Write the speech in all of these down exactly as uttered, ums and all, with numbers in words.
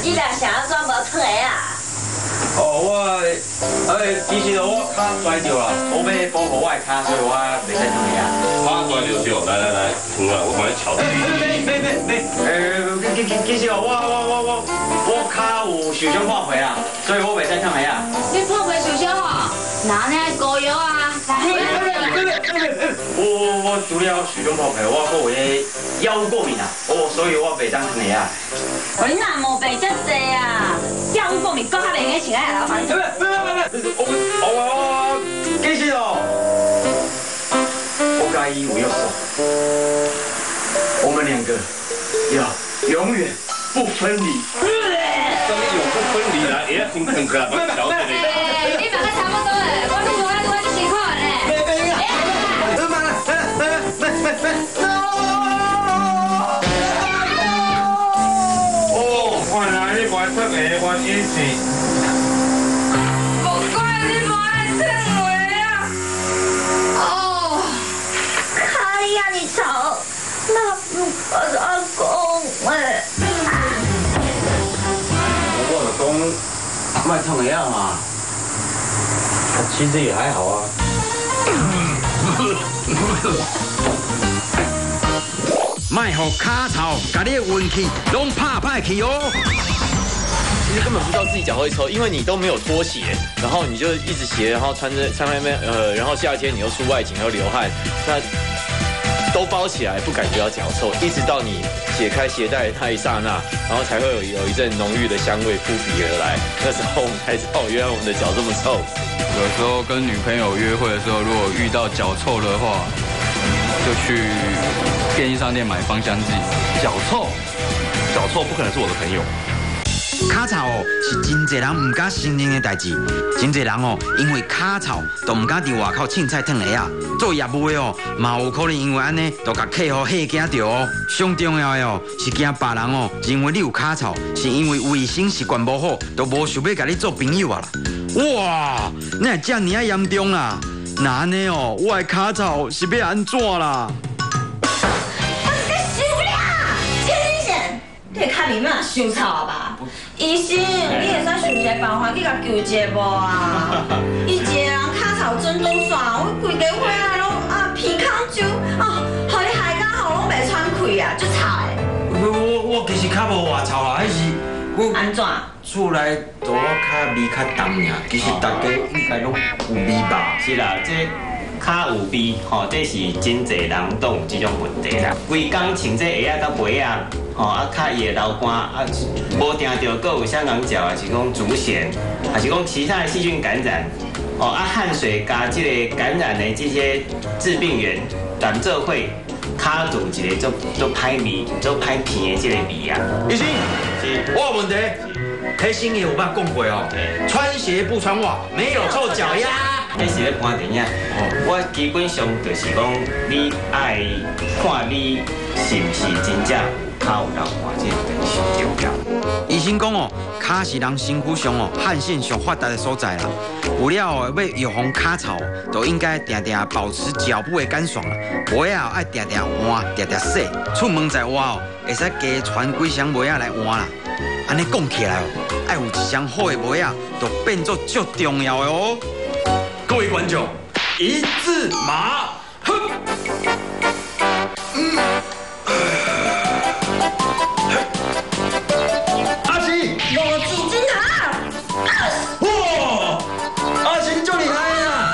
你俩想要转无出来啊？ 哦，我呃，其实我脚摔着啦，我要保护我的脚，所以我袂使躺下。 脚摔着着，来来来，出来，我帮你瞧。 没没没没，呃，其其其实哦，我我我我我脚有受伤破皮啦，所以我袂使躺下。 你破皮受伤哦？拿那膏药啊， 我我我除了受伤破皮，我还有迄药物过敏啊，哦，所以我袂当躺下。 我你哪毛病遮济啊？药物过敏，更较袂用请来老板。 不不不不，我我我其实哦，我跟伊有约束，我们两个要永远不分离。 这里永不分离啦，也要真看看，我瞧着你。 你嘛个差不多诶，我愈做愈愈辛苦咧。 哦，原来你袂出的原因是。 我阿公哎， 我老公卖痛的药嘛，其实也还好啊。 卖互卡草，甲你的运气拢拍歹去哦。 其实根本不知道自己脚会抽，因为你都没有脱鞋，然后你就一直鞋，然后穿着穿外面呃，然后夏天你又出外景又流汗，那。 都包起来，不感觉到脚臭，一直到你解开鞋带的那一刹那，然后才会有有一阵浓郁的香味扑鼻而来。那时候我们才知道，原来我们的脚这么臭。 有时候跟女朋友约会的时候，如果遇到脚臭的话，就去便利商店买芳香剂。 脚臭，脚臭不可能是我的朋友。 卡草哦，是真侪人唔敢承认的代志。真侪人哦，因为卡草都唔敢伫外口凊彩烫鞋啊。做业务的哦，嘛有可能因为安尼，都甲客户吓惊着哦。上重要的哦，是惊别人哦，认为你有卡草，是因为卫生习惯无好，都无想要甲你做朋友啊啦。哇，那遮尔啊严重啦！那安尼哦，我的卡草是要安怎啦？ 这脚面嘛伤臭吧？医生，你会使想一个办法去甲救一下无啊？伊一个人脚臭珍珠伞，我规家伙啊拢啊鼻孔肿啊，互你害甲喉拢袂喘气啊，足臭的。 我我其实较无外臭啦，还是我安怎？ 厝内都我较味较重尔，其实大家应该拢有味吧？ 是啦，这。 脚有味，吼，这是真侪人都有这种问题啦。规工穿这鞋啊到袜啊，吼啊脚热流汗啊，无定着，搁有香港脚，还是讲足癣，还是讲其他的细菌感染，哦啊汗水加这个感染的这些致病源，但做会脚有一个做做歹味、做歹甜的这个味啊。 医生， 是， 我有问题。黑心也有捌讲过哦，穿鞋不穿袜，没有臭脚丫。 这是咧看电影，我基本上就是讲，你爱看你是不是真正有脚有流汗，这是最重要。 医生讲哦，脚是人身躯上哦汗腺上发达的所在啦。有了哦，要预防脚臭，都应该定定保持脚部的干爽啦。鞋啊爱定定换，定定洗。出门在外哦，会使加穿几双鞋啊来换啦。安尼讲起来哦，爱有一双好的鞋啊，就变作足重要的哦。 各位观众，一字马，哼，嗯，阿星， 我几斤啊？ 哇，阿星就厉害啊！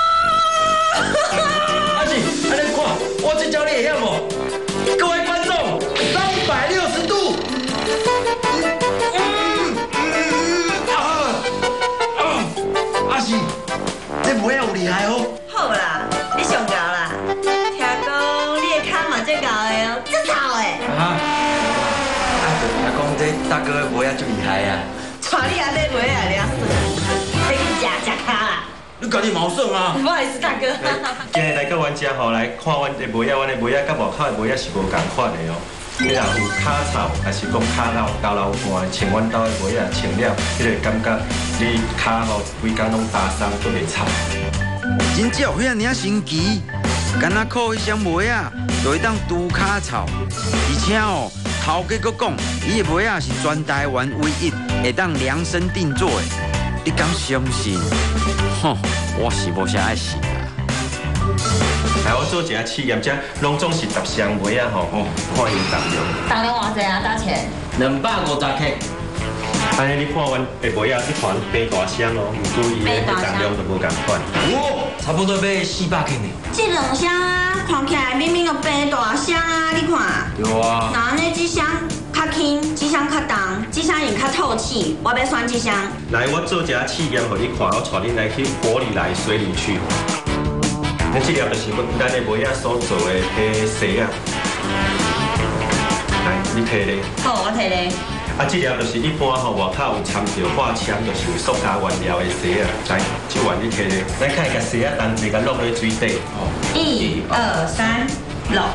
阿星，安尼看，我这招你会晓无？各位观众，三百六十度，嗯嗯啊啊，阿星。 这鞋有厉害哦！ 好啦，你上高啦。听讲你的脚嘛足高的哦，足臭的。 啊！啊，就听讲这大哥的鞋啊足厉害啊！ 带你阿买鞋来了，你去食食脚啦。 你家己毛算啊？ 不好意思，大哥。 今日来到阮家吼，来看阮的鞋仔，阮的鞋仔甲外口的鞋仔是无共款的哦。你若有脚臭，还是讲脚流交流汗，穿阮兜的鞋仔穿了，你就感觉你脚吼规工拢打伤，都袂臭。 真正有遐尔神奇，敢若靠迄双鞋啊，就会当除脚臭，而且哦， 头家佫讲，伊的梅啊是全台湾唯一会当量身定做的，你敢相信？哼，我是无啥爱信啊。 来，我做一下试验，这拢总是十箱梅啊吼，哦，看因重量。 重量偌济啊？多少钱？ 两百五十克。 安尼你看阮的梅啊，你看杯大箱哦，毋过伊的重量就无共款。 哦，差不多要四百克呢。 这两箱啊，看起来明明就变大箱啊，你看。 对啊。 那安尼这箱较轻，这箱较重，这箱用较透气，我要选这箱。 来，我做一下试验，互你看，我带恁来去火里来水里去。咱这粒就是咱的梅啊所做的迄丝啊。来，你摕咧。 好，我摕咧。 啊，这粒就是一般吼，外口有掺着化纤，就是有塑胶原料的丝啊。来，这碗你摕咧，咱看个丝啊，当时甲落咧水底。哦。 一二三，落。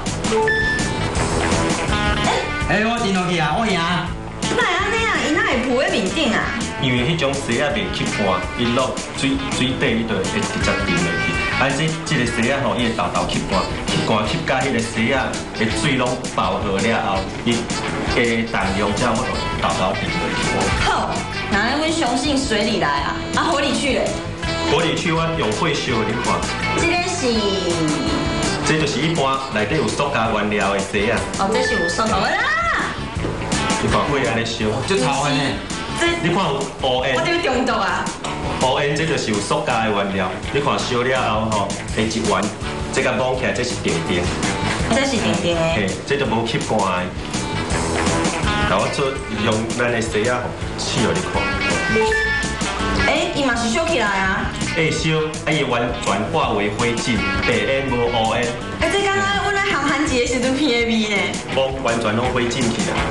哎，我赢落去啊，我赢。 哪会安尼啊？伊哪会浮喺面顶啊？ 因为迄种丝啊袂吸干，伊落水水底，伊就会直接沉落去。啊，这这个丝啊吼，伊会豆豆吸干，吸干吸甲迄个丝啊的水拢饱和了后，伊的重量才有豆豆沉落去。 好，那阮相信水里来啊，啊火里去嘞。 火里去，我用火烧，你看。 这个是。 这就是一般内底有塑胶原料的丝啊。 哦，这是有塑胶的啦。 你看火安尼烧， 就潮安尼。 你看有乌烟。 我这个中毒啊。 乌烟这就是有塑胶的原料，你看烧了后吼，会一丸，这个摸起来这是定定。 这是定定的。 嘿，这就无吸干的。然后我做用咱的丝啊，试互你看。 哎，伊嘛是烧起来啊。 会烧，啊伊完全化为灰烬，白烟无乌烟。 哎，这刚刚阮咧航韩节时阵闻的味呢。 无，完全拢灰烬去啦。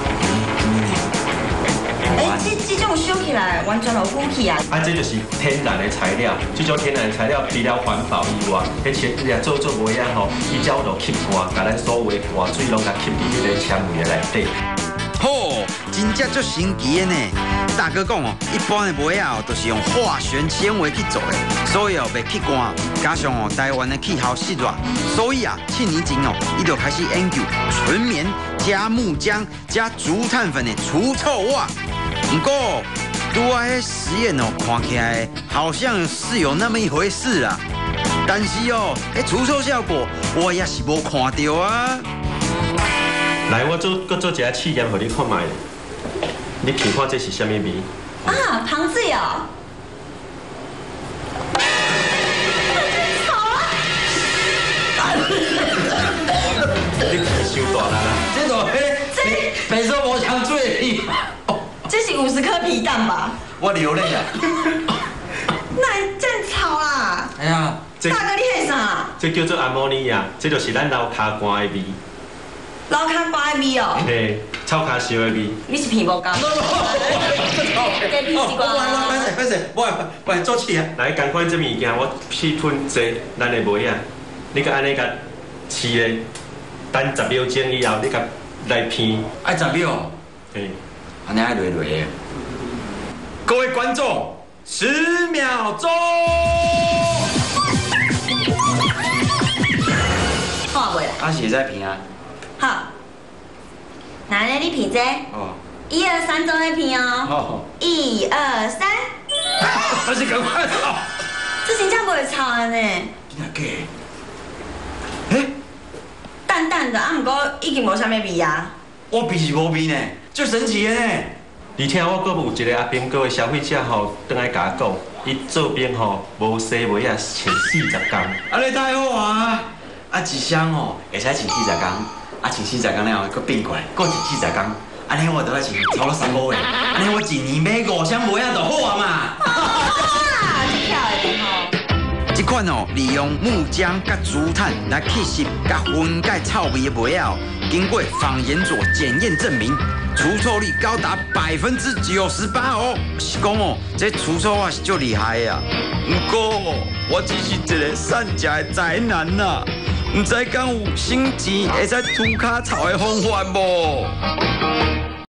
哎，这这种烧起来完全有呼气啊！ 啊，这就是天然的材料，这种天然的材料除了环保以外，而且你做做梅啊吼，伊只有就吸干，把咱所有的汗水拢甲吸入迄个纤维的内底。 吼，真正足神奇的呢！大哥讲哦，一般的梅啊，都是用化学纤维去做的，所以哦袂吸干。加上哦，台湾的气候湿热，所以啊，去年前哦，伊就开始研究纯棉加木浆加竹炭粉的除臭袜。不过，拄啊迄实验哦，看起来好像是有那么一回事啊。但是哦，迄除臭效果我也是无看到啊。 来，我做搁做一下试验，互你看卖。你闻看这是什么味？ 啊，螃蟹哦。好啊！ 你闻伤大力啦！ 这种嘿，这白说无呛水的。 这是五十颗皮蛋吧？ 我流泪啊！ 那这样吵啦！ 哎呀， 大哥你迄啥？ 这叫做阿莫尼亚，这就是咱老卡干的味。 老卡瓜的味哦。 嘿，臭卡烧的味。 你是皮无干？这皮是瓜。 我我快势快势，我我做起啊！ 来，赶快这物件，我试喷这咱的梅啊，你甲安尼甲试的，等十秒钟以后，你甲来片。 爱十秒。 嘿。 安尼爱累累的。 各位观众，十秒钟。 看袂啦。 啊是在片啊。 好，那呢你片这？ 哦。 一二三，都在片哦。 好。 一二三。 还是赶快跑。 这真正不会吵的呢。 真的假的？哎。 淡淡的，啊，不过已经无啥物味啊。 我味是无味呢。最神奇的呢！ 而且我阁有一个阿兵哥的消费者吼，倒来甲我讲，伊做兵吼无洗梅啊，穿四十工。 安尼太好啊！啊，一箱吼会使穿四十工，啊，穿四十工了后阁变过来，阁穿四十工，安尼我就要穿超过三个月，安尼我一年买五箱梅啊就好啊嘛！ 啊，这巧的吼。 这款哦，利用木浆甲竹炭来吸湿甲分解臭味的梅啊，经过仿研所检验证明，除臭率高达百分之九十八哦。是讲哦，这除臭啊是足厉害的啊。不过哦，我只是一个善假的宅男呐，唔知敢有省钱会使除骹臭的方法无？